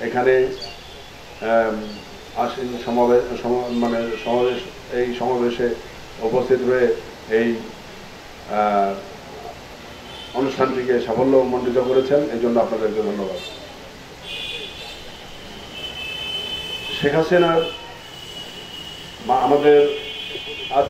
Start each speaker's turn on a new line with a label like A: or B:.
A: এখানে আসীন এই সমাবেশে উপস্থিত হয়ে এই অনুষ্ঠানটিকে সাফল্যমণ্ডিত করেছেন, এই জন্য আপনাদেরকে ধন্যবাদ। শেখ হাসিনার আমাদের